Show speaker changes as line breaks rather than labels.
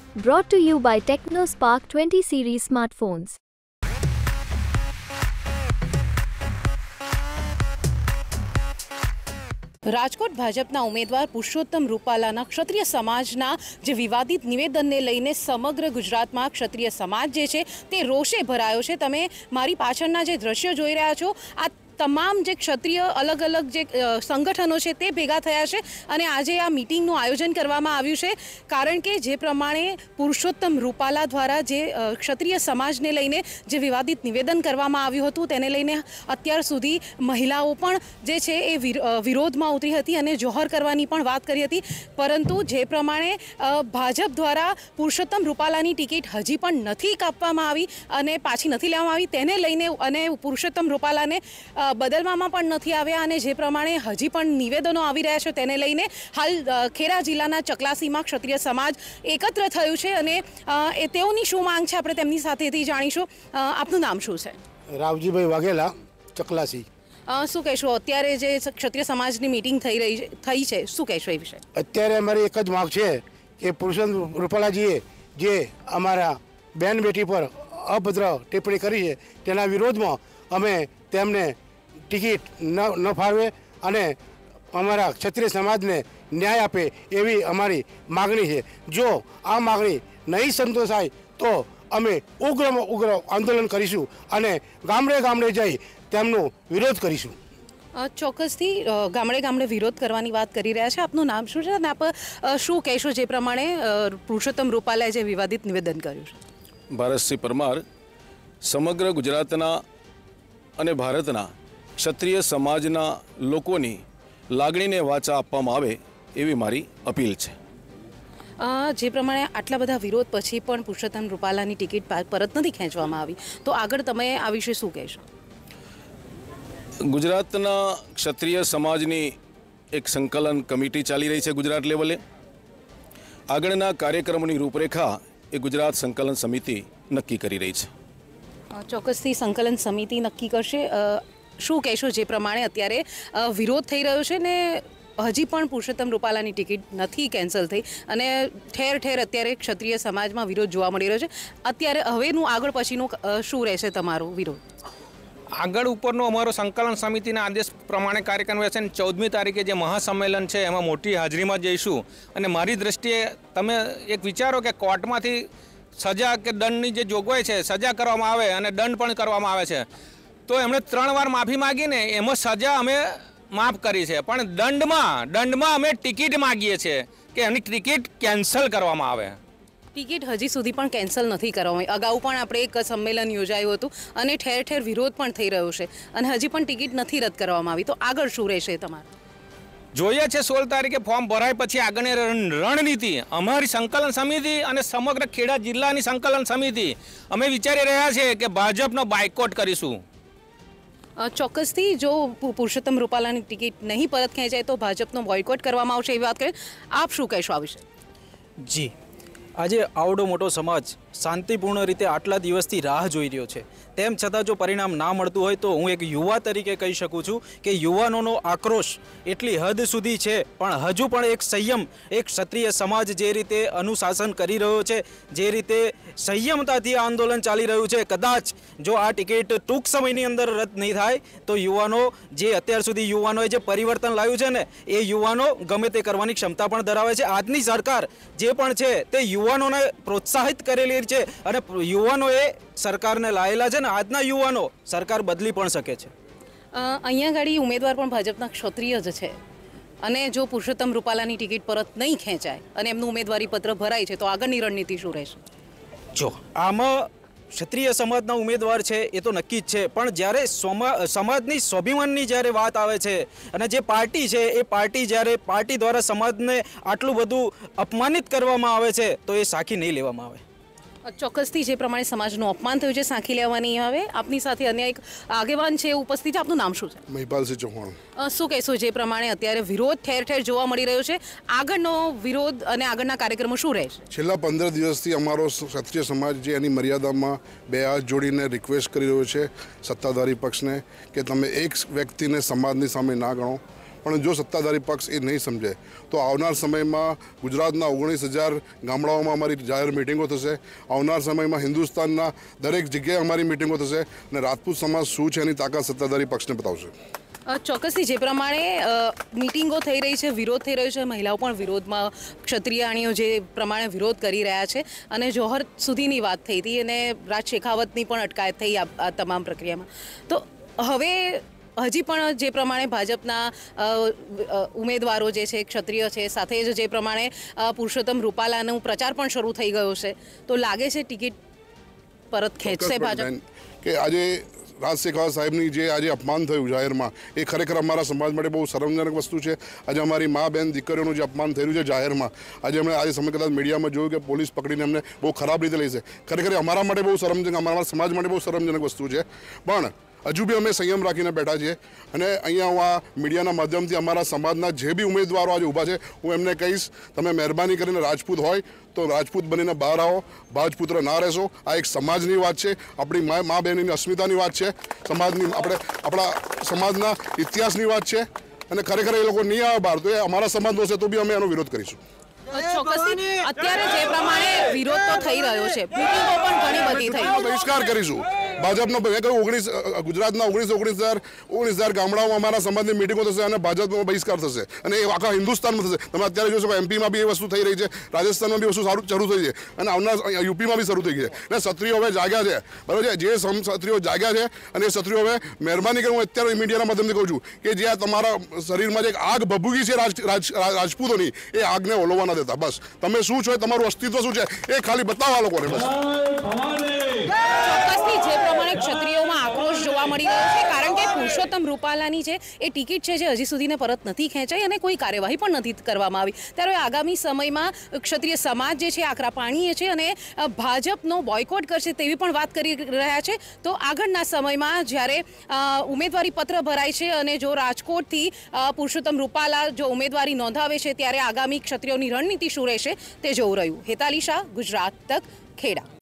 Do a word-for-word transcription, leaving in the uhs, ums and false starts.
Brought to you by TechnoSpark twenty series smartphones.
Rajkot ભાજપના ઉમેદવાર પુરુષોત્તમ રૂપાલાના ક્ષત્રિય સમાજના જે વિવાદિત નિવેદનને લઈને સમગ્ર ગુજરાતમાં ક્ષત્રિય સમાજ જે છે તે રોષે ભરાયો છે। તમે મારી પાછળના જે દ્રશ્યો જોઈ રહ્યા છો, આ તમામ જે ક્ષત્રિય અલગ અલગ જે સંગઠનો છે તે ભેગા થયા છે અને આજે આ મીટિંગનું આયોજન કરવામાં આવ્યું છે, કારણ કે જે પ્રમાણે પુરુષોત્તમ રૂપાલા દ્વારા જે ક્ષત્રિય સમાજને લઈને જે વિવાદિત નિવેદન કરવામાં આવ્યું હતું તેને લઈને અત્યાર સુધી મહિલાઓ પણ જે છે એ વિરોધમાં ઉતરી હતી અને જોહર કરવાની પણ વાત કરી હતી, પરંતુ જે પ્રમાણે ભાજપ દ્વારા પુરુષોત્તમ રૂપાલાની ટિકિટ હજી પણ નથી કાપવામાં આવી અને પાછી નથી લેવામાં આવી, તેને લઈને અને પુરુષોત્તમ રૂપાલાને બદલવામાં પણ નથી આવ્યા અને જે પ્રમાણે હજી પણ નિવેદનો આવી રહ્યા છે તેને લઈને હાલ ખેડા જિલ્લાના ચકલાસીમાં ક્ષત્રિય સમાજ એકત્ર થયું છે અને એ તેઓની શું માંગ છે આપણે તેમની સાથેથી જાણીશું। આપનું નામ શું છે?
રાવજીભાઈ વાઘેલા, ચકલાસી।
શું કહેશો, અત્યારે જે ક્ષત્રિય સમાજની મીટિંગ થઈ રહી થઈ છે, શું કહેશો એ વિશે?
અત્યારે અમારી એક જ માંગ છે કે પુરુષોત્તમ રૂપાલાજીએ જે અમારા બેન બેટી પર અભદ્ર ટિપ્પણી કરી છે તેના વિરોધમાં અમે તેમને ટિકિટ ન ન ફાળવે અને અમારા ક્ષત્રિય સમાજને ન્યાય આપે એવી અમારી માગણી છે। જો આ માગણી નહીં સંતોષાય તો અમે ઉગ્રમાં ઉગ્ર આંદોલન કરીશું અને ગામડે ગામડે જઈ તેમનો વિરોધ કરીશું।
ચોક્કસથી ગામડે ગામડે વિરોધ કરવાની વાત કરી રહ્યા છે। આપનું નામ શું છે અને આપ શું કહેશો જે પ્રમાણે પુરુષોત્તમ રૂપાલાએ જે વિવાદિત નિવેદન કર્યું છે?
ભારતસિંહ પરમાર, સમગ્ર ગુજરાતના અને ભારતના ક્ષત્રિય સમાજના લોકોની લાગણીને વાચા આપવામાં આવે એવી મારી અપીલ છે।
જે પ્રમાણે આટલા બધા વિરોધ પછી પણ પુરુષોત્તમ રૂપાલાની ટિકિટ પરત નથી ખેંચવામાં આવી, તો આગળ તમે આ વિશે શું કહેશો?
ગુજરાતના ક્ષત્રિય સમાજની એક સંકલન કમિટી ચાલી રહી છે ગુજરાત લેવલે। આગળના કાર્યક્રમોની રૂપરેખા એ ગુજરાત સંકલન સમિતિ નક્કી કરી રહી છે।
ચોક્કસથી સંકલન સમિતિ નક્કી કરશે। શું કહેશો, જે પ્રમાણે અત્યારે વિરોધ થઈ રહ્યો છે ને હજી પણ પુરુષોત્તમ રૂપાલાની ટિકિટ નથી કેન્સલ થઈ અને ઠેર ઠેર અત્યારે ક્ષત્રિય સમાજમાં વિરોધ જોવા મળી રહ્યો છે, અત્યારે હવેનું આગળ પછીનું શું રહેશે તમારો વિરોધ?
આગળ ઉપરનો અમારો સંકલન સમિતિના આદેશ પ્રમાણે કાર્યક્રમ રહેશે અને ચૌદમી તારીખે જે મહાસંમેલન છે એમાં મોટી હાજરીમાં જઈશું અને મારી દ્રષ્ટિએ તમે એક વિચારો કે કોર્ટમાંથી સજા કે દંડની જે જોગવાઈ છે સજા કરવામાં આવે અને દંડ પણ કરવામાં આવે છે, તો એમણે ત્રણ વાર માફી માગીને એમાં સજા અમે માફ કરી છે, પણ દંડમાં દંડમાં અમે ટિકિટ માગીએ છીએ કે એની ટિકિટ કેન્સલ કરવામાં આવે।
ટિકિટ હજી સુધી પણ કેન્સલ નથી કરવામાં આવી। અગાઉ પણ આપણે એક સંમેલન યોજાયું હતું અને ઠેર ઠેર વિરોધ પણ થઈ રહ્યો છે અને હજી પણ ટિકિટ નથી રદ કરવામાં આવી, તો આગળ શું રહેશે તમારું?
જોઈએ છે સોળ તારીખે ફોર્મ ભરાય પછી આગળની રણનીતિ અમારી સંકલન સમિતિ અને સમગ્ર ખેડા જિલ્લાની સંકલન સમિતિ અમે વિચારી રહ્યા છીએ કે ભાજપનો બાયકોટ કરીશું।
ચોક્કસથી જો પુરુષોત્તમ રૂપાલાની ટિકિટ નહીં પરત ખેંચાય તો ભાજપનો બોયકોટ કરવામાં આવશે એવી વાત કરી। આપ શું કહેશો આ વિશે?
જી, આજે આવડો મોટો સમાજ શાંતિપૂર્ણ રીતે આટલા દિવસથી રાહ જોઈ રહ્યો છે, તેમ છતાં જો પરિણામ ના મળતું હોય તો હું એક યુવા તરીકે કહી શકું છું કે યુવાનોનો આક્રોશ એટલી હદ સુધી છે, પણ હજુ પણ એક સંયમ, એક ક્ષત્રિય સમાજ જે રીતે અનુશાસન કરી રહ્યો છે, જે રીતે સંયમતાથી આંદોલન ચાલી રહ્યું છે, કદાચ જો આ ટિકિટ ટૂંક સમયની અંદર રદ નહીં થાય તો યુવાનો જે અત્યાર સુધી યુવાનોએ જે પરિવર્તન લાવ્યું છે ને એ યુવાનો ગમે તે કરવાની ક્ષમતા પણ ધરાવે છે। આજની સરકાર જે પણ છે તે યુવાનોને પ્રોત્સાહિત કરેલી છે અને યુવાનોએ સરકારને લાયેલા છે ને આજના યુવાનો સરકાર બદલી પણ શકે છે।
અહીંયા ગાડી ઉમેદવાર પણ ભાજપના ક્ષત્રિય જ છે અને જો પુરુષોત્તમ રૂપાલાની ટિકિટ પરત નહીં ખેંચાય અને એમનું ઉમેદવારી પત્ર ભરાય છે તો આગળની રણનીતિ શું રહેશે?
જો આમાં ક્ષત્રિય સમાજના ઉમેદવાર છે એ તો નક્કી જ છે, પણ જ્યારે સમાજની સ્વાભિમાનની જ્યારે વાત આવે છે અને જે પાર્ટી છે એ પાર્ટી જ્યારે પાર્ટી દ્વારા સમાજને આટલું બધું અપમાનિત કરવામાં આવે છે તો એ સાખી નહીં લેવામાં આવે।
ચોક્કસથી જે પ્રમાણે સમાજનું અપમાન થયું છે સાંખી લેવા નહીં આવે। આપની સાથે અન્ય એક આગેવાન છે ઉપસ્થિત, આપનું નામ શું છે?
મહિપાલસિંહ ચૌહાણ।
શું કહેશો, જે પ્રમાણે અત્યારે વિરોધ ઠેર ઠેર જોવા મળી રહ્યો છે, આગળનો વિરોધ અને આગળના કાર્યક્રમો શું રહેશે?
છેલ્લા પંદર દિવસથી અમારો ક્ષત્રિય સમાજ જે એની મર્યાદામાં બે હાથ જોડીને રિક્વેસ્ટ કરી રહ્યો છે સત્તાધારી પક્ષને કે તમે એક વ્યક્તિને સમાજની સામે ના ગણો, પણ જો સત્તાધારી પક્ષ એ નહીં સમજે તો આવનાર સમયમાં ગુજરાતના ઓગણીસ હજાર ગામડાઓમાં અમારી જાહેર મિટિંગો થશે. આવનાર સમયમાં હિન્દુસ્તાનના દરેક જગ્યાએ અમારી મિટિંગો થશે અને રાજપૂત સમાજ શું છે એની તાકાત સત્તાધારી પક્ષને બતાવશે.
ચોક્કસથી જે પ્રમાણે મિટિંગો થઈ રહી છે, વિરોધ થઈ રહ્યો છે, મહિલાઓ પણ વિરોધમાં, ક્ષત્રિયાણીઓ જે પ્રમાણે વિરોધ કરી રહ્યા છે અને જોહર સુધીની વાત થઈ હતી અને રાજ શેખાવતની પણ અટકાયત થઈ આ તમામ પ્રક્રિયામાં. તો હવે હજી પણ જે પ્રમાણે ભાજપના ઉમેદવારો જે છે ક્ષત્રિય છે, સાથે જ જે પ્રમાણે પુરુષોત્તમ રૂપાલાનો પ્રચાર પણ શરૂ થઈ ગયો છે, તો લાગે છે ટિકિટ પરત ખેંચશે ભાજપ?
કે આજે રાજ શેખાવત સાહેબની જે આજે અપમાન થયું જાહેરમાં એ ખરેખર અમારા સમાજ માટે બહુ શરમજનક વસ્તુ છે. આજે અમારી મા બહેન દીકરીઓનું જે અપમાન થયું છે જાહેરમાં, આજે અમને આજે સમય કદાચ મીડિયામાં જોયું કે પોલીસ પકડીને અમને બહુ ખરાબ રીતે લઈ છે. ખરેખર અમારા માટે બહુ શરમજનક, અમારા સમાજ માટે બહુ શરમજનક વસ્તુ છે. પણ હજુ બી અમે સંયમ રાખીને બેઠા છીએ અને અહીંયા હું આ મીડિયાના માધ્યમથી અમારા સમાજના જે બી ઉમેદવારો આજે ઊભા છે હું એમને કહીશ, તમે મહેરબાની કરીને રાજપૂત હોય તો રાજપૂત બનીને બહાર આવો, ભાજપુત્ર ના રહેશો. આ એક સમાજની વાત છે, આપણી મા મા બહેનની અસ્મિતાની વાત છે, સમાજની આપણે આપણા સમાજના ઇતિહાસની વાત છે અને ખરેખર એ લોકો નહીં આવે બહાર તો એ અમારા સમાજનો છે તો બી અમે એનો વિરોધ કરીશું.
ચોક્કસથી અત્યારે જે પ્રમાણે વિરોધ તો થઈ રહ્યો છે, મિટિંગો પણ ઘણી બધી થઈ,
બહિષ્કાર કરીશું. ભાજપનો મેં કહ્યું ઓગણીસ ગુજરાતના ઓગણીસ ઓગણીસ હજાર ઓગણીસ હજાર ગામડાઓમાં અમારા સમાજની મિટિંગો થશે અને ભાજપનો બહિષ્કાર થશે અને એ આખા હિન્દુસ્તાનમાં થશે. તમે અત્યારે જોશો કે એમપીમાં બી એ વસ્તુ થઈ રહી છે, રાજસ્થાનમાં બી વસ્તુ સારું શરૂ થઈ છે અને આવનાર યુપીમાં બી શરૂ થઈ ગઈ છે. અને ક્ષત્રિયો હવે જાગ્યા છે, બરાબર છે. જે ક્ષત્રિયો જાગ્યા છે અને એ ક્ષત્રિયો હવે મહેરબાની કરી હું અત્યારે મીડિયાના માધ્યમથી કહું છું કે જે આ તમારા શરીરમાં જે આગ ભભૂગી છે રાજપૂતોની, એ આગને ઓલવવા ના દેતા. બસ તમે શું છો, તમારું અસ્તિત્વ શું છે એ ખાલી બતાવવા લોકોને. બસ
ચોક્કસથી જે પ્રમાણે ક્ષત્રિયોમાં આક્રોશ જોવા મળી રહ્યો છે કારણ કે પુરુષોત્તમ રૂપાલાની છે એ ટિકિટ છે જે હજી સુધીને પરત નથી ખેંચાઈ અને કોઈ કાર્યવાહી પણ નથી કરવામાં આવી. ત્યારે આગામી સમયમાં ક્ષત્રિય સમાજ જે છે આકરા પાણીએ છે અને ભાજપનો બોયકોટ કરશે તેવી પણ વાત કરી રહ્યા છે. તો આગળના સમયમાં જ્યારે ઉમેદવારી પત્ર ભરાય છે અને જો રાજકોટથી પુરુષોત્તમ રૂપાલા જો ઉમેદવારી નોંધાવે છે ત્યારે આગામી ક્ષત્રિયોની રણનીતિ શું રહેશે તે જોવું રહ્યું. હેતાલી શાહ, ગુજરાત તક, ખેડા.